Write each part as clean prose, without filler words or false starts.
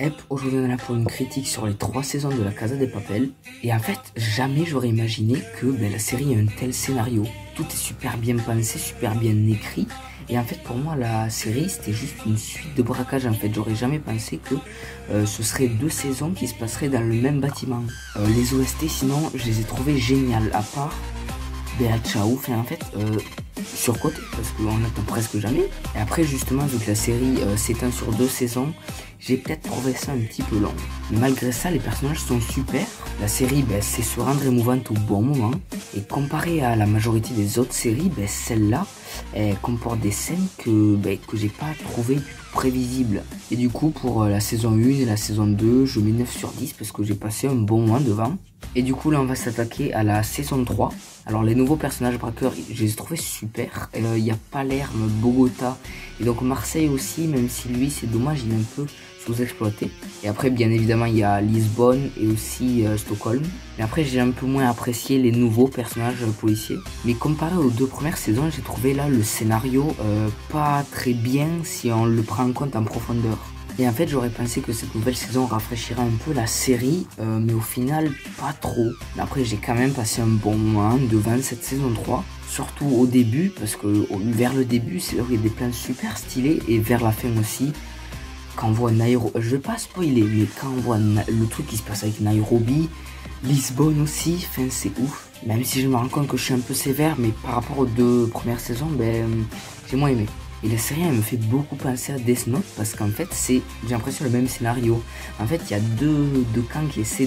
Aujourd'hui on est là pour une critique sur les 3 saisons de la Casa de Papel. Et en fait, jamais j'aurais imaginé que la série a un tel scénario. Tout est super bien pensé, super bien écrit. Et en fait, pour moi, la série, c'était juste une suite de braquages. En fait, j'aurais jamais pensé que ce serait 2 saisons qui se passeraient dans le même bâtiment. Les OST, sinon, je les ai trouvés géniales. À part Bella Ciao, en fait, surcoté, parce qu'on n'attend presque jamais. Et après, justement, vu que la série s'étend sur 2 saisons, j'ai peut-être trouvé ça un petit peu long. Mais malgré ça, les personnages sont super. La série, c'est se rendre émouvante au bon moment. Et comparé à la majorité des autres séries, celle-là, elle comporte des scènes que j'ai pas trouvé du tout prévisibles. Et du coup, pour la saison 1 et la saison 2, je mets 9 sur 10 parce que j'ai passé un bon moment devant. Et du coup, là, on va s'attaquer à la saison 3. Alors, les nouveaux personnages braqueurs, je les ai trouvés super. Il y a Palerme, Bogota et donc Marseille aussi, même si lui, c'est dommage, il est un peu sous-exploité. Et après, bien évidemment, il y a Lisbonne et aussi Stockholm. Mais après, j'ai un peu moins apprécié les nouveaux personnages policiers. Mais comparé aux 2 premières saisons, j'ai trouvé là le scénario pas très bien si on le prend en compte en profondeur. Et en fait, j'aurais pensé que cette nouvelle saison rafraîchirait un peu la série, mais au final, pas trop. Mais après, j'ai quand même passé un bon moment devant cette saison 3. Surtout au début, parce que vers le début, c'est là où il y a des plans super stylés, et vers la fin aussi. Quand on voit Nairobi, je vais pas spoiler, mais quand on voit le truc qui se passe avec Nairobi, Lisbonne aussi, c'est ouf. Même si je me rends compte que je suis un peu sévère, mais par rapport aux 2 premières saisons, j'ai moins aimé. Et la série, elle me fait beaucoup penser à Death Note parce qu'en fait, c'est, j'ai l'impression, le même scénario. En fait, il y a deux camps qui essaient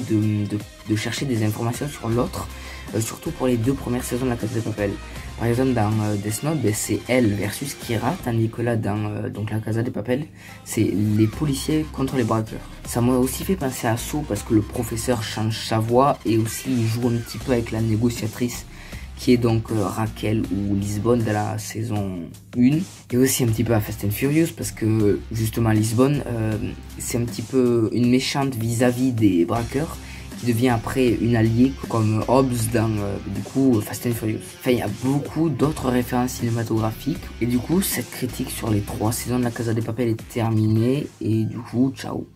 de chercher des informations sur l'autre, surtout pour les 2 premières saisons de la Casa de Papel. Par exemple, dans Death Note, c'est elle versus Kira, tandis que là, dans donc la Casa de Papel, c'est les policiers contre les braqueurs. Ça m'a aussi fait penser à Saw parce que le professeur change sa voix et aussi il joue un petit peu avec la négociatrice qui est donc Raquel ou Lisbonne de la saison 1. Et aussi un petit peu à Fast and Furious parce que justement Lisbonne, c'est un petit peu une méchante vis-à-vis des braqueurs qui devient après une alliée comme Hobbs dans du coup Fast and Furious. Enfin, il y a beaucoup d'autres références cinématographiques. Et du coup, cette critique sur les 3 saisons de la Casa de Papel est terminée. Et du coup, ciao.